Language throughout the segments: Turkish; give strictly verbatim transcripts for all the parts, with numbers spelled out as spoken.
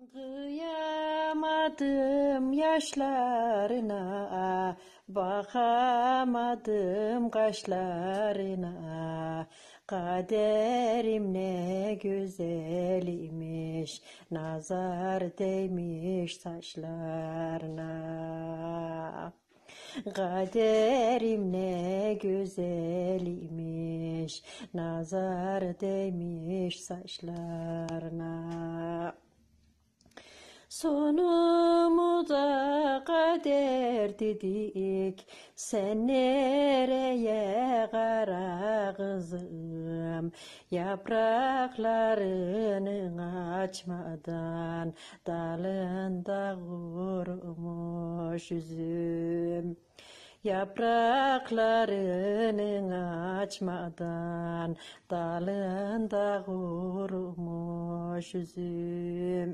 Kıyamadım yaşlarına, bakamadım kaşlarına. Kaderim ne güzelmiş, nazar değmiş saçlarına. Kaderim ne güzelmiş, nazar değmiş saçlarına. Sonumu da kader dedik, sen nereye kara kızım? Yapraklarını açmadan dalında kurumuş üzüm. Yapraklarını açmadan dalında kurumuş üzüm.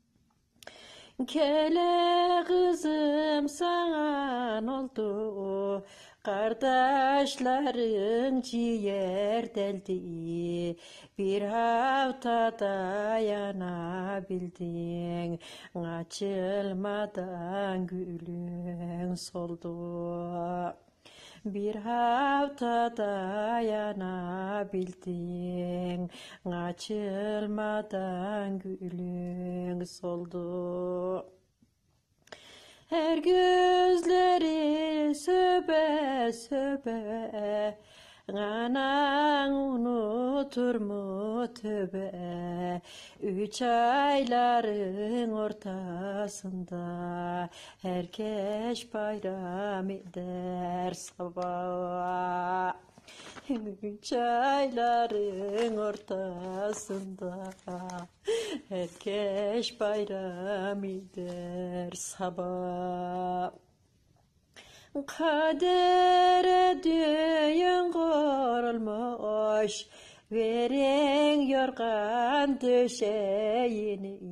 Kele kızım sana oldu, kardeşlerin ciğer deldi. Bir hafta dayanabildin, açılmadan gülün soldu. Bir hafta dayanabildin, açılmadan gülün soldu. Her gözleri söbe söbe, anan unutur mu tövbe? Üç ayların ortasında herkes bayram eder sabah. Üç ayların ortasında herkes bayram eder sabah. Kadere düğün kurulmuş, verin yorgan döşeğini.